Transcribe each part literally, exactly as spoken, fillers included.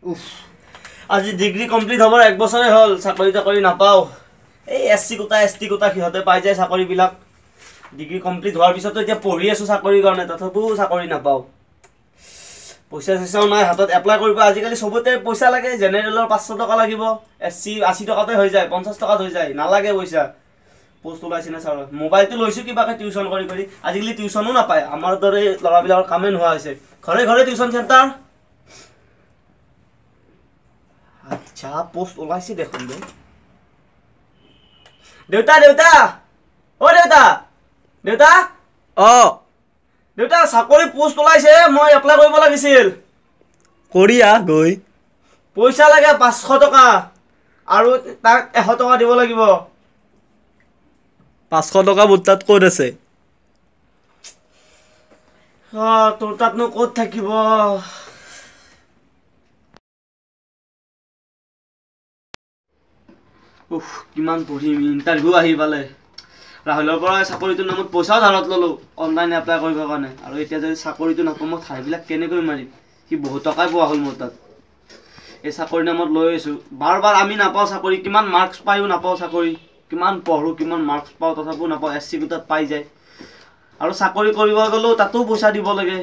উফ আজি degree complete হবৰ এক বছৰে হ'ল চাকৰি চাকৰি নাপাও এই এসসি কোটা এসটি কোটা সিহঁতে পাই যায় চাকৰিবিলাক ডিগ্ৰী কমপ্লিট হোৱাৰ পিছতো এতিয়া পঢ়ি আছো চাকৰিৰ কাৰণে তথাপিও চাকৰি নাপাও পইচা পইচাও নাই হাতত এপ্লাই কৰিব আজিকালি সবতে পইচা লাগে জেনেৰেলৰ পাঁচশ টকা লাগিব এসসি আশী টকাতে হৈ যায় পঞ্চাশ টকাত হৈ যায় নালাগে পইচা পোষ্ট ওলাইছে না ছাৰ মোবাইলটো লৈছো কিবাকে টিউচন কৰি কৰি আজিকালি টিউচনো নাপায় আমাৰ দৰে লৰাবিলাকৰ কামে নোহোৱা হৈছে ঘৰে ঘৰে টিউচন চেণ্টাৰ আচ্ছা পোষ্ট ওলাইছে দেখোন দে দেউতা দেউতা ও দেউতা দেউতা অ দেউতা চাকৰি পোষ্ট ওলাইছে মই এপ্লাই কৰিব লাগিছিল কৰিয়া গৈ পইচা লাগে পাঁচশ টকা আৰু তাক এশ টকা দিব লাগিব পাঁচশ টকা বুটাত ক'ত আছে অ তোৰ তাতনো ক'ত থাকিব উফ কিমান পঢ়িম ইণ্টাৰভিউ আহি পালে ৰাহুলৰ পৰা চাকৰিটোৰ নামত পইচাও ধাৰত ললো অনলাইন এপ্লাই কৰিবৰ কাৰণে আৰু এতিয়া যদি চাকৰিটো নাপাওঁ মই ঠাইবিলাক কেনেকৈ মাৰিম সি বহুত টকাই পোৱা হ'ল মোৰ তাত এই চাকৰিৰ নামত লৈ আছো বাৰ বাৰ আমি নাপাওঁ চাকৰি কিমান মাৰ্কছ পাইও নাপাওঁ চাকৰি কিমান পঢ়ো কিমান মাৰ্কছ পাওঁ তথাপিও নাপাওঁ এসসি কোটাত পাই যায় আৰু চাকৰি কৰিব গ'লেও তাতো পইচা দিব লাগে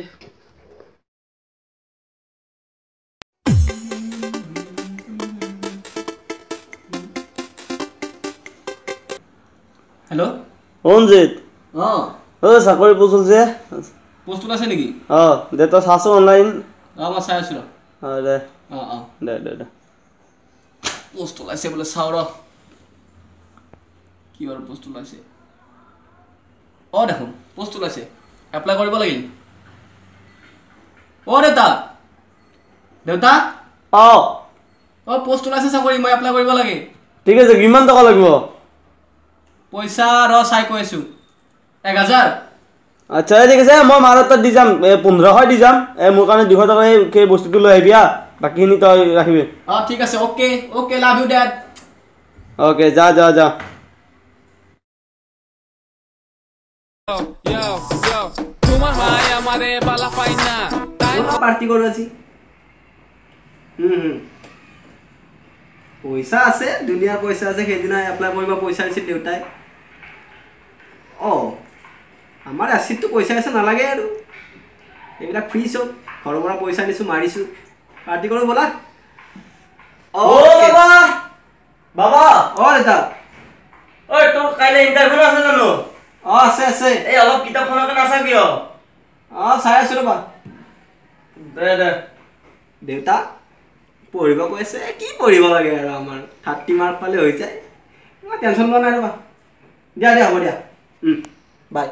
हेलो অঞ্জিত অ ও চাকৰি পোষ্ট যে পোষ্ট ওলাইছে নেকি অ দে তই চাইছো অনলাইন অ মই চাই আছো অ দে অ অ দে দে দে পোষ্ট ওলাইছে বোলে চাও ৰ কি আৰু পোষ্ট ওলাইছে অ দেখোন পোষ্ট ওলাইছে এপ্লাই কৰিব লাগিল অ দেউতা দেউতা অ অ পোষ্ট ওলাইছে চাকৰি মই এপ্লাই কৰিব লাগে ঠিক আছে কিমান টকা লাগিব পইচা ৰ চাই কৈ আছো এক হাজাৰ আচ্ছা ঠিক আছে মই মাৰত তাত দি যাম পোন্ধৰশ দি যাম মোৰ কাৰণে দুশ টকা এই বস্তুটো লৈ আহিবি বাকীখিনি তই ৰাখিবি অ ঠিক আছে okay okay love you dad okay যা যা যা Yo, yo, তোমার ভাই আমারে বালা পাই না তাই পাৰ্টি কৰো আজি হুম পইচা আছে দুনিয়াৰ পইচা আছে সেইদিনা এপ্লাই কৰিব পইচা দিছিল দেউতাই অ আমাৰ আছিতটো পইচা আছে নালাগে আৰু এইবিলাক ফ্ৰী চব ঘৰৰ পৰা পইচা দিছো মাৰিছো পাৰ্টি কৰো বলা ও বাবা বাবা অ দেউতা ঐ তোৰ কাইলে ইণ্টাৰভিউ আছে জানো অ আছে আছে এই অলপ কিতাপখনকে নাচা কিয় অ চাই আছো ৰবা দে দে দেউতা পঢ়িব কৈছে কি পঢ়িব লাগে আৰু আমাৰ থাৰ্টি মাৰ্ক পালে হৈ যায় মই টেনশ্যন লোৱা নাই ৰবা দিয়া দিয়া হ'ব দিয়া বাই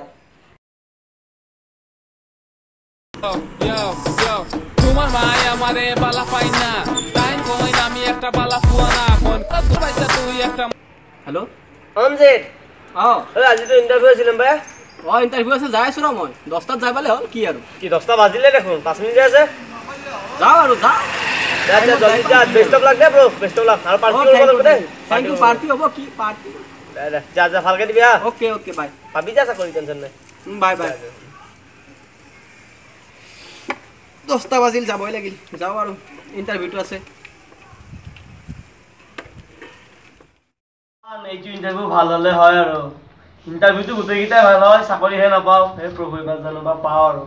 Yo, yo, তোমার ভাই আমারে বালা পাই না তাই কইন আমি একটা বালা ফুয়া না কোন কত পয়সা তুই একটা হেল্ল' অঞ্জিত অ ঐ আজি তো ইণ্টাৰভিউ আছিলাম বে অ ইণ্টাৰভিউ আছে যাই আছো ৰ মই দহটাত যাই পালে হ'ল কি আৰু কি দহটা বাজিলে দেখোন পাঁচ মিনিট আছে যাওঁ আৰু যা যা যা জলদি যা বেষ্ট অফ লাক দে ব্ৰো বেষ্ট অফ লাক আৰু পাৰ্টি কৰিব লাগিব দে থেংক ইউ পাৰ্টি হ'ব কি পাৰ্টি দে দে যা যা ভালকে দিবি হা অ'কে অ'কে বাই পাবি যা চাকৰি টেনশ্যন নাই বাই বাই দহটা বাজিল যাবই লাগিল যাওঁ আৰু ইণ্টাৰভিউটো আছে এইটো ইণ্টাৰভিউ ভাল হ'লে হয় আৰু ইণ্টাৰভিউটো গোটেইকেইটাই ভাল হয় চাকৰিহে নাপাওঁ সেই প্ৰভু ইমান জানো বা পাওঁ আৰু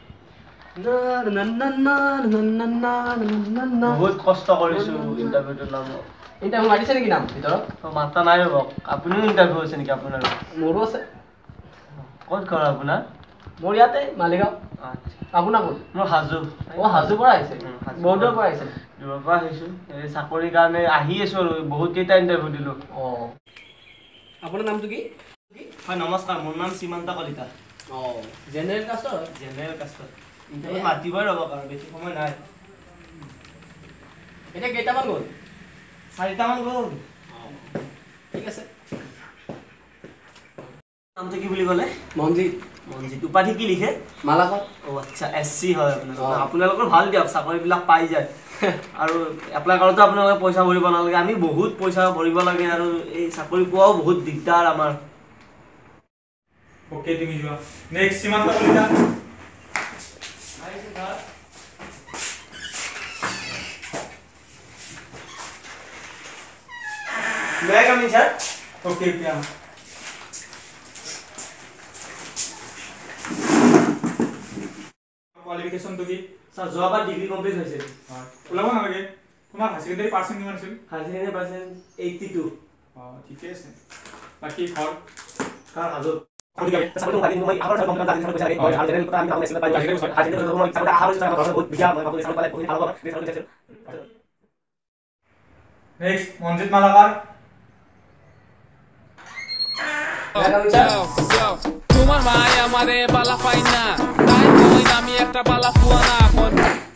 বহুত কষ্ট কৰিছো ইণ্টাৰভিউটোৰ নামত ইণ্টাৰভিউ মাতিছে নেকি নাম ভিতৰত মাতা নাই ৰ'ব আপুনিও ইণ্টাৰভিউ আছে নেকি আপোনাৰ মোৰো আছে ক'ত ঘৰ আপোনাৰ মোৰ ইয়াতে মালিগাঁও আচ্ছা আপোনাৰ ক'ত মোৰ হাজো অ হাজোৰ পৰা আহিছে বহুত দূৰৰ পৰা আহিছে দূৰৰ পৰা আহিছোঁ এই চাকৰিৰ কাৰণে আহি আছোঁ আৰু বহুত কেইটা ইণ্টাৰভিউ দিলোঁ অঁ আপোনাৰ নামটো কি হয় নমস্কাৰ মোৰ নাম সীমান্ত কলিতা অঁ জেনেৰেল কাষ্টৰ জেনেৰেল কাষ্টত ইণ্টাৰভিউ মাতিবই ৰ'ব কাৰণ বেছি সময় নাই এতিয়া কেইটামান গ'ল চাৰিটামান গ'ল ঠিক আছে নামটো কি বুলি ক'লে মনজিত মনজিত উপাধি কি লিখে মালাকৰ অ' আচ্ছা এছ চি হয় আপোনালোকৰ আপোনালোকৰ ভাল দিয়ক চাকৰিবিলাক পাই যায় আৰু এপ্লাই কৰোঁতে আপোনালোকে পইচা ভৰিব নালাগে আমি বহুত পইচা ভৰিব লাগে আৰু এই চাকৰি পোৱাও বহুত দিগদাৰ আমাৰ ওকে তুমি যোৱা next Simanta Kalita May I come in, sir? Okay, yeah. Qualification to কি? Sir, যোৱাবাৰ ডিগ্ৰী কমপ্লিট হৈছে। হয়। ওলাব নালাগে। তোমাৰ হাই সেকেন্ডাৰী পাৰ্চেন্ট কিমান আছিল? হাই সেকেন্ডাৰী পাৰ্চেন্ট eighty-two। অ, ঠিকে আছে। বাকি ঘৰ কাৰ হাজত? নেক্সট মনজিত মালাকাৰ। তোমার মাই আমারে বালা পাই না তাই কই আমি একটা বালা ফুয়া না এখন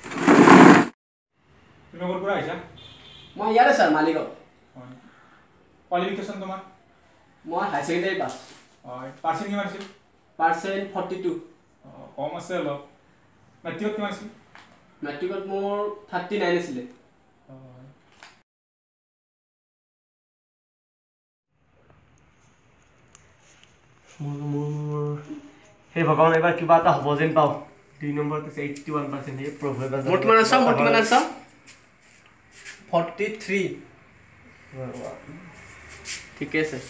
তুমি ক'ৰ পৰা আহিছা? মই ইয়াৰে ছাৰ মালিগাঁও। হয়। কোৱালিফিকেশ্যন তোমাৰ? মই হাই ছেকেণ্ডাৰী পাছ। হয়। পাৰ্চেন্ট কিমান আছিল? Percent forty two. অ, কম আছে অলপ। মেট্ৰিকত কিমান আছিল? মেট্ৰিকত মোৰ থাৰ্টি নাইন আছিলে। হয়। মোৰ মোৰ সেই ভগৱান এবাৰ কিবা এটা হ'ব যেন পাওঁ। দুই নম্বৰত আছে এইটটি ওৱান পাৰ্চেণ্ট। এই প্ৰভু এবাৰ মোৰ কিমান আছে মোৰ কিমান আছে ফৰ্টি থ্ৰী। ঠিকে আছে।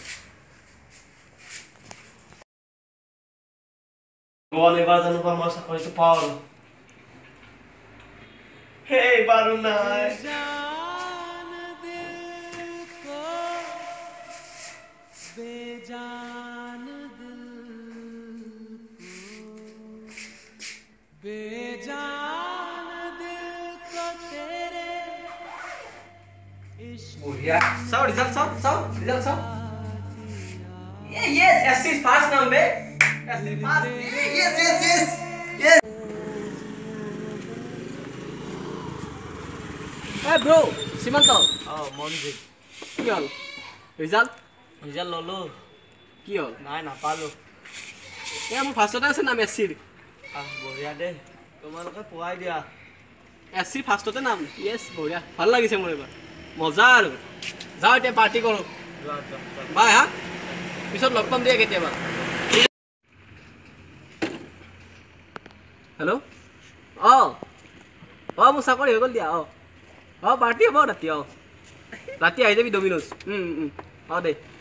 ভগৱান এবাৰ জানো পাওঁ মই চাকৰিটো পাওঁ আৰু সেই বাৰু নাই। বঢ়িয়া। চাও ৰিজাল্ট চাও চাও ৰিজাল্ট চাও। ये यस एससी फास्ट नाम बे SC fast yes yes yes yes ए ब्रो सीमांत অ মনজিত কি হল ৰিজাল্ট ৰিজাল্ট ল'লো। কি হল নাই নাপালোঁ। এ মোৰ ফাৰ্ষ্টতে আছে নাম এসসিৰ। আহ বঢ়িয়া দেই তোমালোকে পোৱাই দিয়া। এসসিৰ ফাৰ্ষ্টতে নাম ইয়েছ বঢ়িয়া ভাল লাগিছে মোৰ এবাৰ মজা আৰু যাও এতিয়া পাৰ্টি কৰো যোৱা যোৱা যোৱা। বাই হা পিছত লগ পাম দিয়া কেতিয়াবা। হেল্ল' অঁ অঁ মোৰ চাকৰি হৈ গ'ল দিয়া। অঁ অঁ পাৰ্টি হ'ব ৰাতি। অঁ ৰাতি আহি যাবি ডমিন'জ অঁ দে।